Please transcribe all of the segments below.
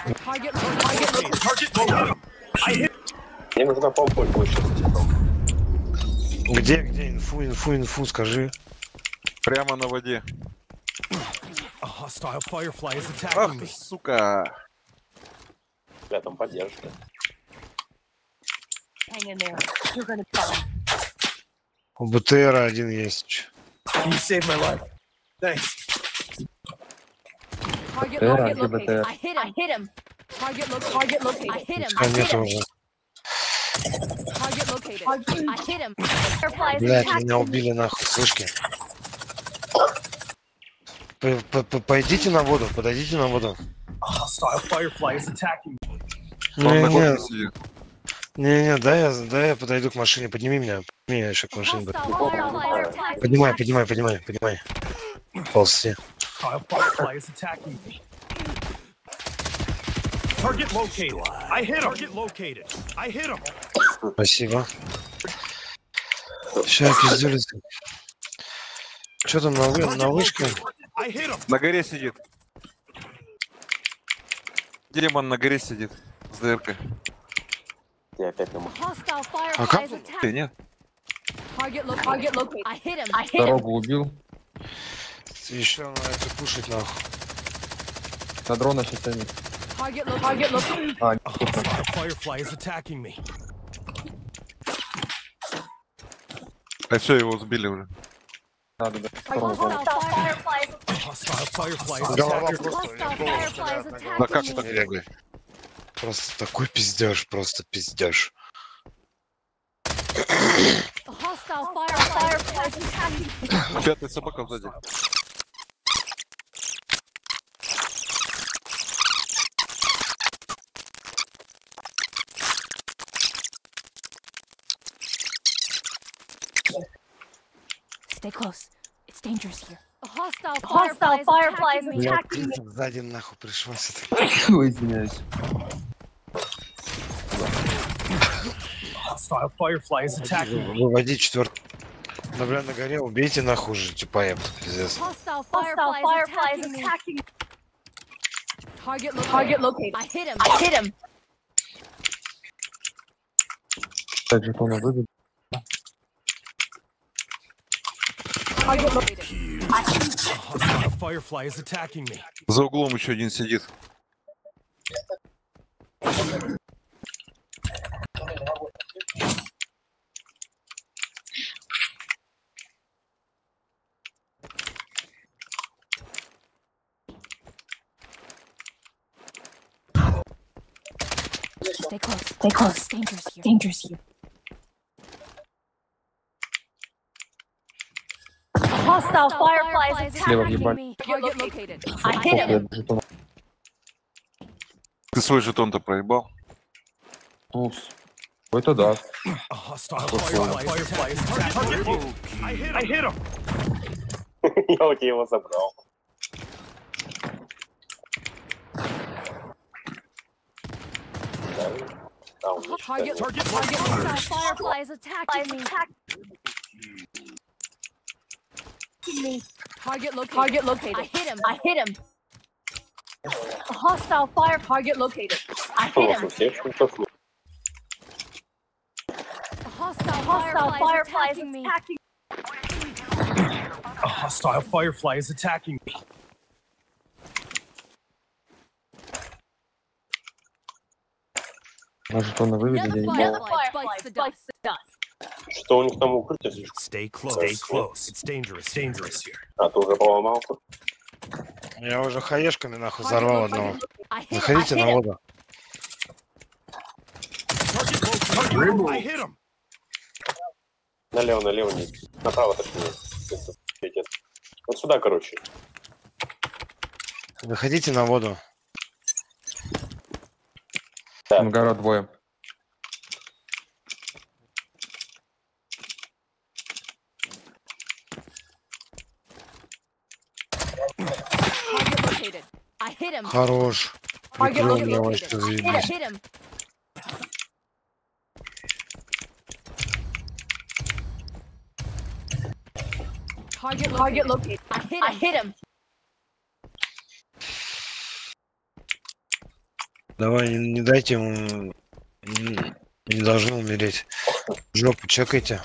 Мне нужна помпа больше. Где инфу, скажи. Прямо на воде. Ах ты, сука. Бля, там поддержка. У БТР один есть. Нету уже. Блять, меня убили нахуй, слышки. Пойдите на воду, подойдите на воду. Не, дай я подойду к машине, подними меня еще к машине. Поднимай. Ползти. Спасибо. Сейчас пиздюлись. Что там на вышке? На горе сидит. Демон на горе сидит. С ДРК. Я опять на А как? Ты нет? Дорогу убил. Еще надо это кушать нахуй. На дрона сейчас тянет. А все, его сбили уже. Надо, да. Голова просто, у него голову стреляют на голову. Да как так бегай? Просто такой пиздеж, просто пиздеж. Пятая собака сзади. Stay close. It's dangerous here. A hostile firefly is Блядь, attacking me. сзади нахуй пришлось. Ой, извиняюсь. Выводи четвертый. Да, бля, на горе убейте нахуй же, типа я пиздец. Hostile firefly is attacking me. Target located. I hit him. Так же, он выбил. Target located. За углом еще один сидит. Stay close. Stay close. It's dangerous here. Dangerous here. Hostile firefly is Слева attacking въебали. me. Target located. I hit him. Ты свой жетон-то проебал? Упс. Это да. Я у тебя его забрал. Target hostile firefly is attacking me. Target located. I hit him. A hostile fire target located. I hit him. A hostile firefly is attacking me. A hostile firefly is attacking me. Может, он вывели, я не Another знаю. firefly bites the dust. Что у них там укрытие слишком? Stay close. It's dangerous here. А ты уже поломался? Я уже хаешками нахуй взорвал одного. I hit him. Заходите на воду. I hit him. Налево, не. Направо точнее. Вот сюда, короче. Заходите на воду. Там гора двое. Target located. I hit him. Хорош. Target Прикрыл меня located. вообще I заебись. hit him. Target located. I hit him. Давай, не дайте ему... Не должны умереть. В жопу чекайте.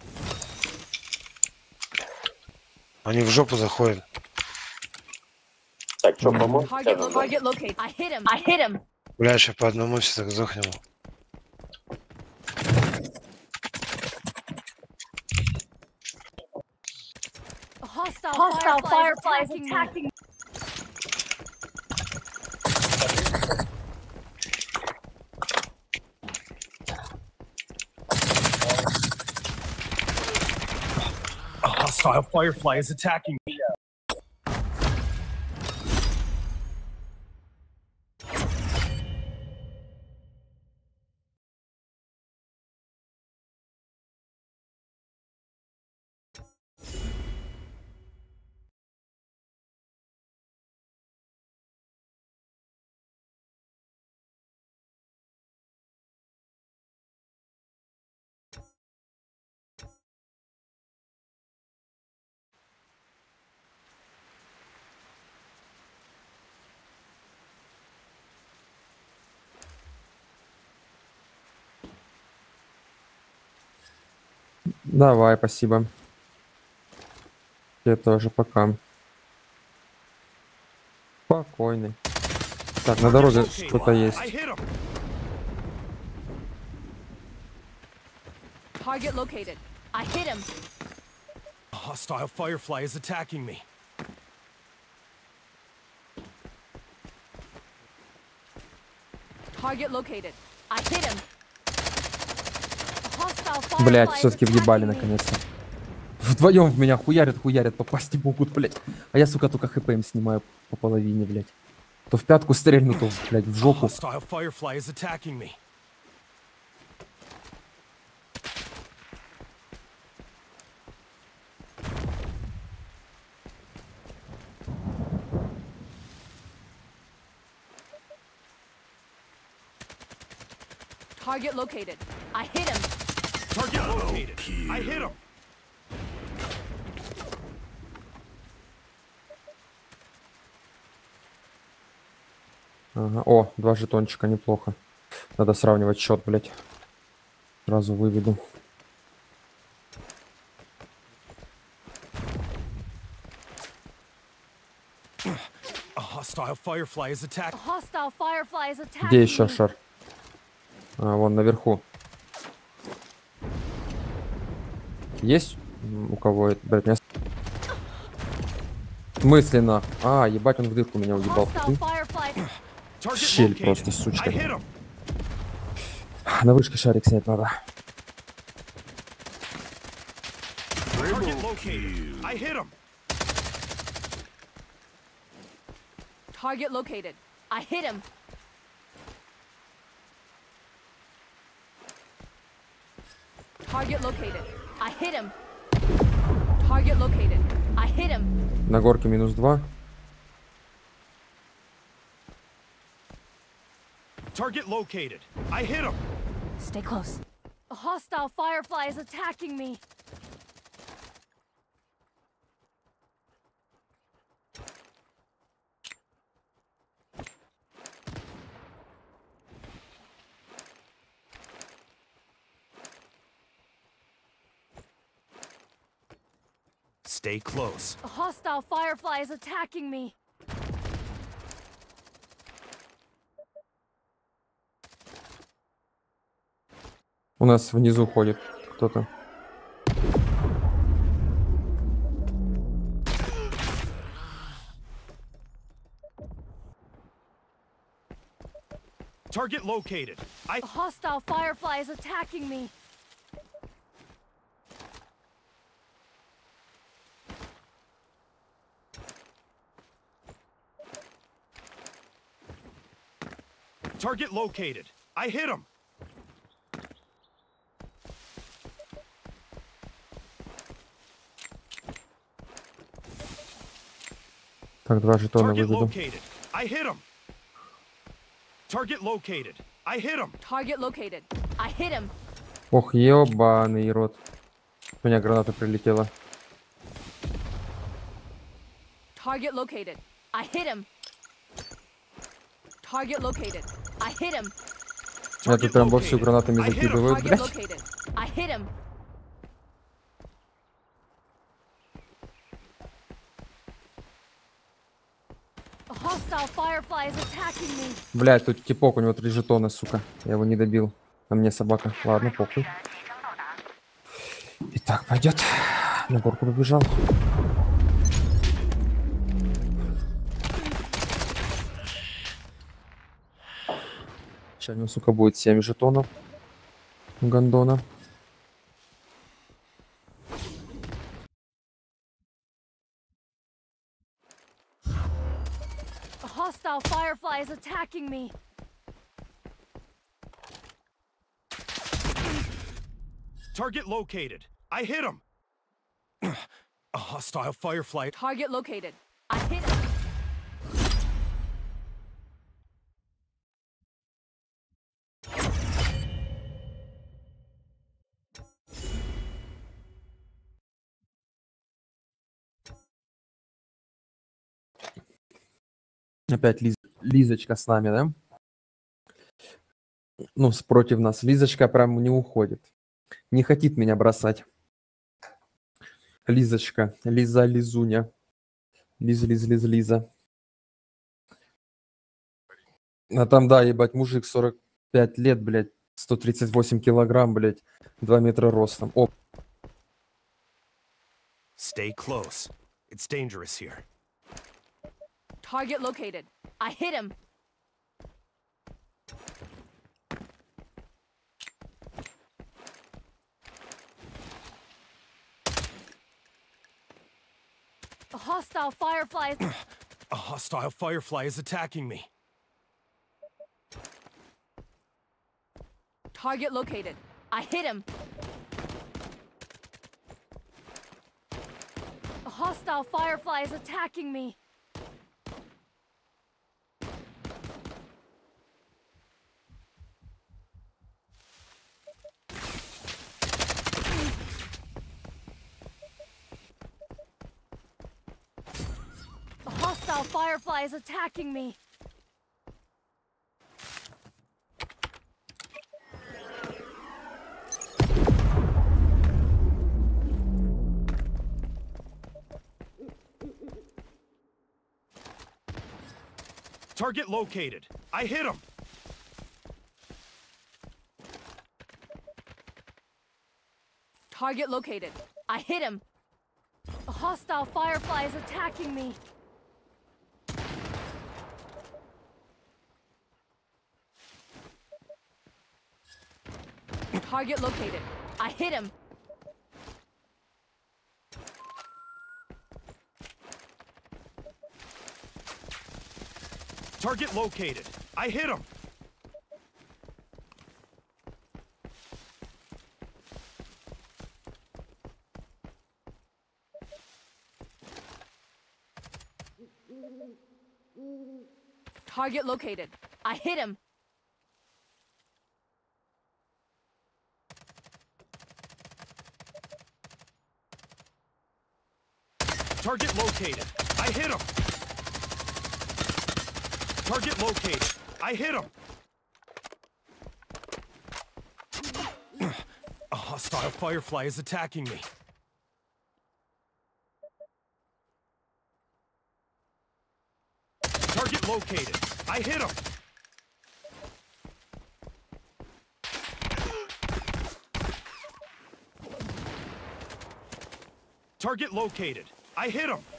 Они в жопу заходят. Так, что, помочь? Target located. I hit him. I hit him. Бля, сейчас по одному все так сдохнем. Hostile firefly is attacking me. A hostile firefly is attacking me. Давай, спасибо. Тебе тоже пока. Спокойный. Так, на дороге кто-то есть. I hit him. Target located. I hit him. A hostile firefly is attacking me. Target located. I hit him. A hostile Блять, firefly is все-таки въебали attacking me. наконец-то. Вдвоем в меня хуярят, попасть не могут, блять. А я, сука, только хп им снимаю по половине, блять. То в пятку стрельну, то, блять, в A жопу. hostile firefly is attacking me. Target located. I hit him. Target located. I hit him. Ага. О, 2 жетончика, неплохо. Надо сравнивать счет, блять. Сразу выведу. A hostile firefly is A attacking. hostile firefly is attacking Где еще me. шар? А, вон наверху. Есть у кого это? Блять, меня... Мысленно. А, ебать, он в дырку меня уебал. Hostile firefly. Target Щель located. просто, I сучка. hit him. На вышке шарик снять надо. Target located. I hit him. Target located. I hit him. Target located. I hit him. Target located. I hit him. На горке -2. Target located. I hit him. Stay close. A hostile firefly is attacking me. Stay close. A hostile firefly is attacking me. У нас внизу ходит кто-то. Target located. I A hostile firefly is attacking me. Target located. I hit him. Так, 2 жетона Target выведу. located. I hit him. Target located. I hit him. Target located. I hit him. Ох, ебаный рот. У меня граната прилетела. Target located. I hit him. Target located. I hit him. Я тут прям вовсю гранатами I hit him. закидываю, Target блядь. located. I hit him. A hostile firefly is attacking me. Блядь, тут типок, у него 3 жетона, сука. Я его не добил. А мне собака. Ладно, похуй. Итак, пойдет. На горку побежал. Сейчас у него, сука, будет 7 жетонов. У гандона. A hostile firefly is attacking me. Target located. I hit him. A hostile firefly. Target located. I hit him. Опять Лизочка с нами, да? Ну, против нас. Лизочка прям не уходит. Не хотит меня бросать. Лизочка. Лизуня. Лиза. А там, да, ебать, мужик 45 лет, блядь, 138 килограмм, блядь, 2 метра ростом. О, Stay close. It's dangerous here. Target located. I hit him. A hostile firefly is... A hostile firefly is attacking me. Target located. I hit him. A hostile firefly is attacking me. A hostile firefly is attacking me. Target located. I hit him. Target located. I hit him. A hostile firefly is attacking me. Target located. I hit him. Target located. I hit him. Target located. I hit him. Target located. I hit him. Target located. I hit him. A hostile firefly is attacking me. Target located. I hit him. Target located. I hit him.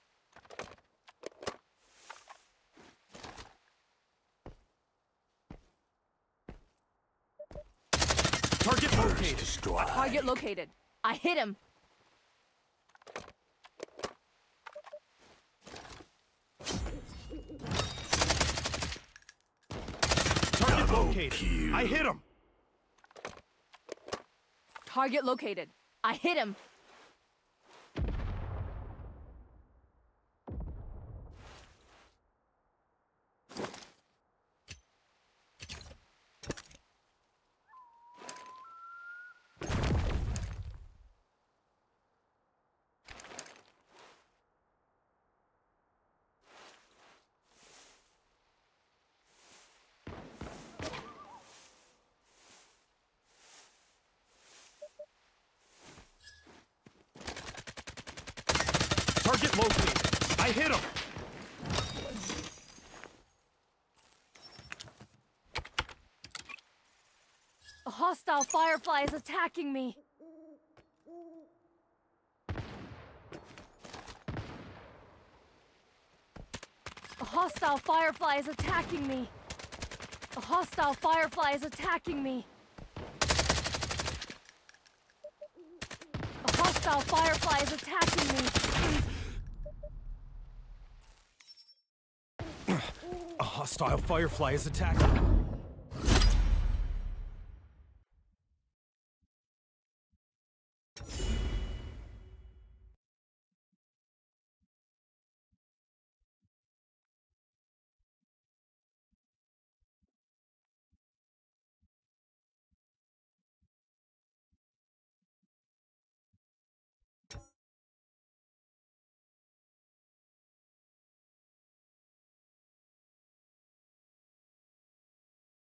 Target located. Target located. I hit him. Target located. I hit him. Target located. I hit him. located. I hit him. A hostile firefly is attacking me. A hostile firefly is attacking me. A hostile firefly is attacking me. A hostile firefly is attacking me. A hostile firefly is attacking me.